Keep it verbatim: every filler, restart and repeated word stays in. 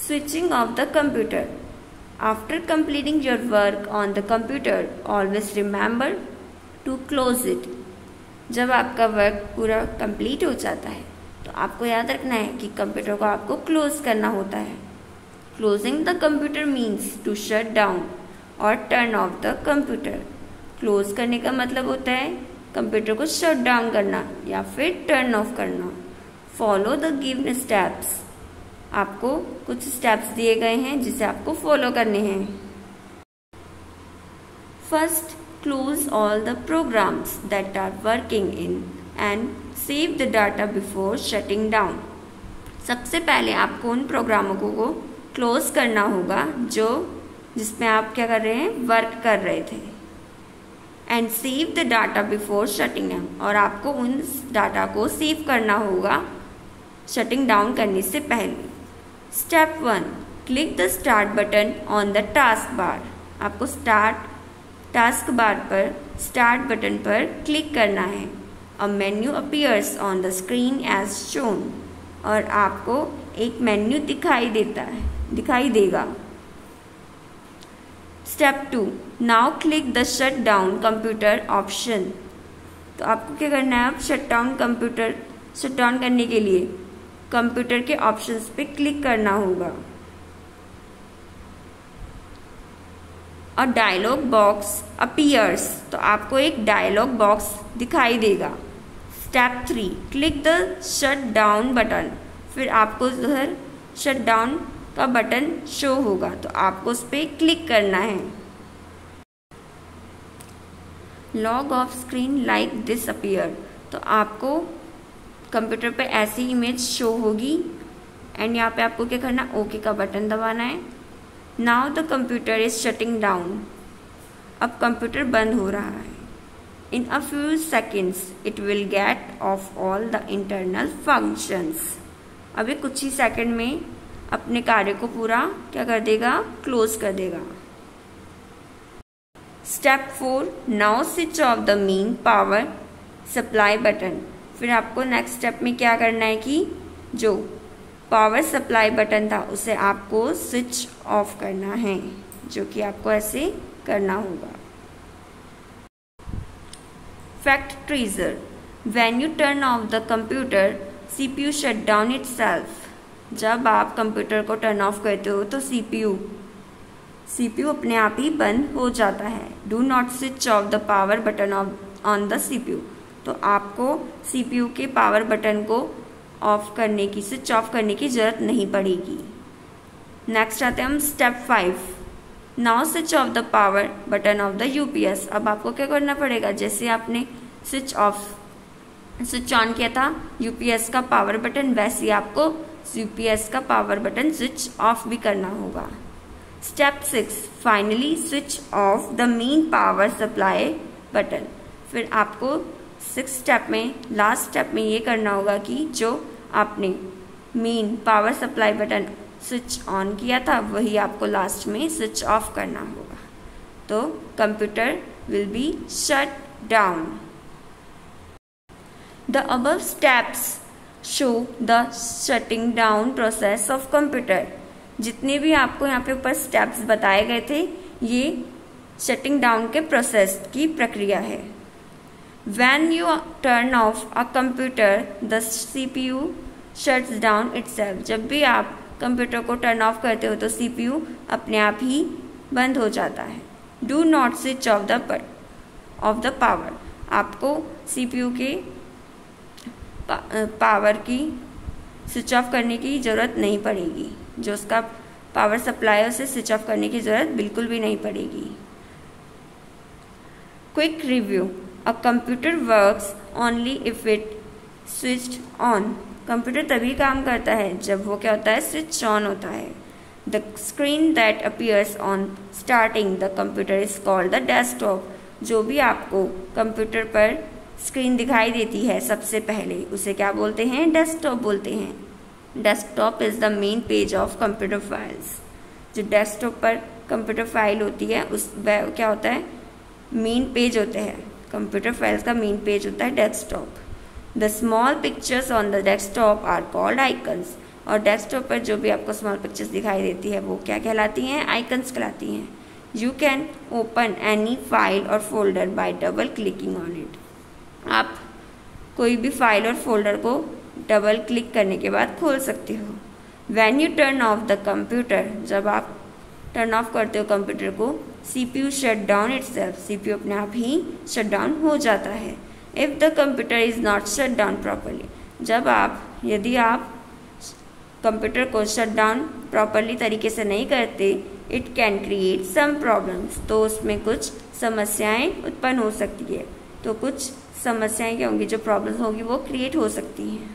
Switching off the computer. After completing your work on the computer, always remember to close it. जब आपका work पूरा complete हो जाता है तो आपको याद रखना है कि कंप्यूटर को आपको क्लोज करना होता है. Closing the computer means to shut down और turn off the computer. Close करने का मतलब होता है कंप्यूटर को शट डाउन करना या फिर टर्न ऑफ करना. Follow the given steps. आपको कुछ स्टेप्स दिए गए हैं जिसे आपको फॉलो करने हैं. First, close all the programs that are working in and save the data before shutting down. सबसे पहले आपको उन प्रोग्रामों को क्लोज करना होगा जो जिसमें आप क्या कर रहे हैं, वर्क कर रहे थे. And save the data before shutting down. और आपको उन डाटा को सेव करना होगा शटिंग डाउन करने से पहले. Step one, click the start button on the task bar. आपको स्टार्ट टास्क बार पर स्टार्ट बटन पर क्लिक करना है. A menu appears on the screen as shown. और आपको एक मेन्यू दिखाई देता है दिखाई देगा. Step two, now click the shut down computer option. तो आपको क्या करना है, अब shut down computer shut down करने के लिए कंप्यूटर के ऑप्शंस पे क्लिक करना होगा. और डायलॉग बॉक्स अपीयर्स. तो आपको एक डायलॉग बॉक्स दिखाई देगा. Step three, click the shut down button. फिर आपको उधर शट डाउन का बटन शो होगा तो आपको उस पर क्लिक करना है. Log off screen like this appear. तो आपको कंप्यूटर पे ऐसी इमेज शो होगी एंड यहाँ पे आपको क्या करना, ओके का बटन दबाना है. Now the computer is shutting down. अब कंप्यूटर बंद हो रहा है. In a few seconds it will get off all the internal functions. अभी कुछ ही सेकंड में अपने कार्य को पूरा क्या कर देगा, क्लोज कर देगा. Step four, now switch off the main power supply button. फिर आपको नेक्स्ट स्टेप में क्या करना है कि जो पावर सप्लाई बटन था उसे आपको स्विच ऑफ करना है, जो कि आपको ऐसे करना होगा. Fact treasure. When you turn off the computer CPU shut down itself. जब आप कंप्यूटर को टर्न ऑफ करते हो तो सीपीयू सीपीयू अपने आप ही बंद हो जाता है. Do not switch off the power button on the CPU. तो आपको सीपीयू के पावर बटन को ऑफ करने की स्विच ऑफ करने की जरूरत नहीं पड़ेगी. नेक्स्ट आते हैं हम step five. Now switch off the power button of the UPS. अब आपको क्या करना पड़ेगा, जैसे आपने स्विच ऑफ स्विच ऑन किया था यूपीएस का पावर बटन, वैसे आपको यूपीएस का पावर बटन स्विच ऑफ भी करना होगा. Step six, finally switch off the main power supply button. फिर आपको सिक्स स्टेप में लास्ट स्टेप में ये करना होगा कि जो आपने main power supply button switch on किया था वही आपको लास्ट में स्विच ऑफ करना होगा. तो computer will be shut down. The above steps show the shutting down process of computer. जितने भी आपको यहाँ पे ऊपर स्टेप्स बताए गए थे ये शटिंग डाउन के प्रोसेस की प्रक्रिया है. When you turn off a computer, the C P U shuts down itself. जब भी आप कंप्यूटर को टर्न ऑफ करते हो तो सीपीयू अपने आप ही बंद हो जाता है. Do not switch off the of the power. आपको सीपीयू के पावर की स्विच ऑफ करने की ज़रूरत नहीं पड़ेगी. जो उसका पावर सप्लाई है उसे स्विच ऑफ करने की ज़रूरत बिल्कुल भी नहीं पड़ेगी. Quick review. A computer works only if it switched on. Computer तभी काम करता है जब वो क्या होता है, स्विच ऑन होता है. The screen that appears on starting the computer is called the desktop. जो भी आपको कंप्यूटर पर स्क्रीन दिखाई देती है सबसे पहले उसे क्या बोलते हैं, डेस्कटॉप बोलते हैं. Desktop is the main page of computer files. जो डेस्कटॉप पर कंप्यूटर फाइल होती है उस वह क्या होता है, मेन पेज होते हैं. कंप्यूटर फाइल्स का मेन पेज होता है desktop. The small pictures on the desktop are called icons. और डेस्कटॉप पर जो भी आपको स्मॉल पिक्चर्स दिखाई देती है वो क्या कहलाती हैं, आइकन्स कहलाती हैं। You can open any file और folder by double clicking on it. आप कोई भी फाइल और फोल्डर को डबल क्लिक करने के बाद खोल सकते हो। When you turn off the computer, जब आप टर्न ऑफ करते हो कंप्यूटर को, CPU shut down itself, CPU अपने आप ही शट डाउन हो जाता है। If the computer is not shut down properly, जब आप यदि आप कंप्यूटर को शट डाउन प्रॉपरली तरीके से नहीं करते, it can create some problems, तो उसमें कुछ समस्याएं उत्पन्न हो सकती है। तो कुछ समस्याएं क्या होंगी, जो प्रॉब्लम्स होंगी वो क्रिएट हो सकती हैं।